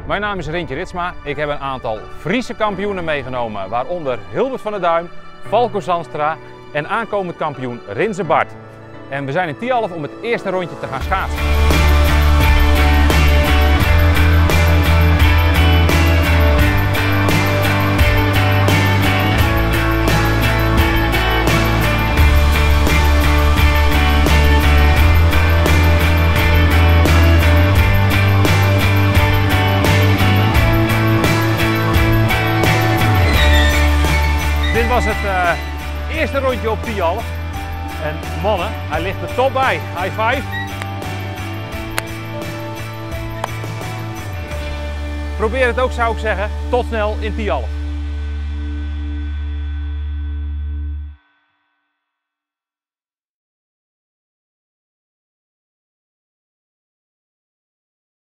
Mijn naam is Rintje Ritsma. Ik heb een aantal Friese kampioenen meegenomen, waaronder Hilbert van der Duim, Falco Zandstra en aankomend kampioen Rinze Bart. En we zijn in Tialf om het eerste rondje te gaan schaatsen. Dit was het eerste rondje op Tialf. En mannen, hij ligt er top bij. High five. Probeer het ook, zou ik zeggen. Tot snel in Tialf.